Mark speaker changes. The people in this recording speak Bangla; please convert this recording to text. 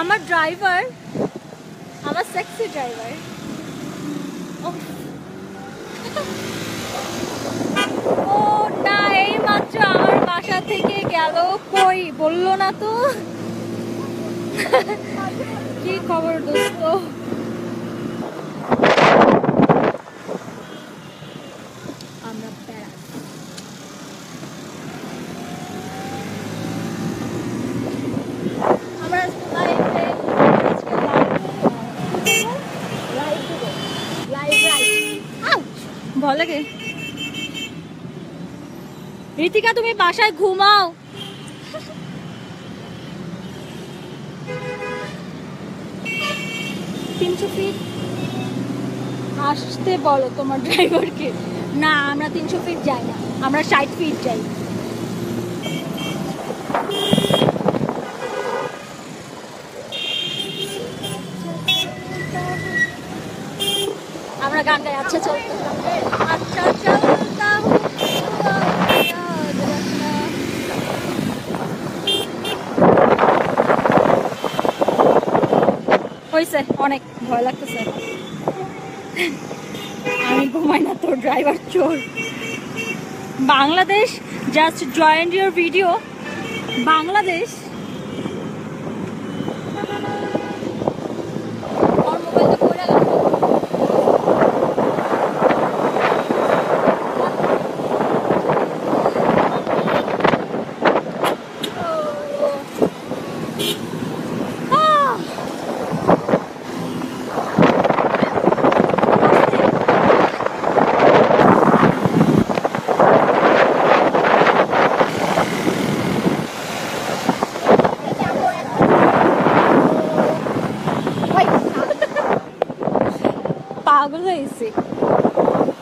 Speaker 1: আমার ড্রাইভার, আমার সেক্সি ড্রাইভার। ও না, এই মাত্র আমার বাসা থেকে গেল, কই বললো না তো। কি খবর দোস্ত? আমরা বলে কে ঋতিকা তুমি বাসায় ঘুমাও। 300 ফিট আসতে বলো তোমার ড্রাইভারকে। না আমরা 300 ফিট যাই না, আমরা 60 ফিট যাই। আমরা গান গাই। আচ্ছা চলতে, আচ্ছা চলতা হইছে, অনেক ভয় লাগতেছে। আমি ঘুমাই না, তোর ড্রাইভার চোর। Bangladesh just joint your video. Bangladesh পাগল হয়েছে।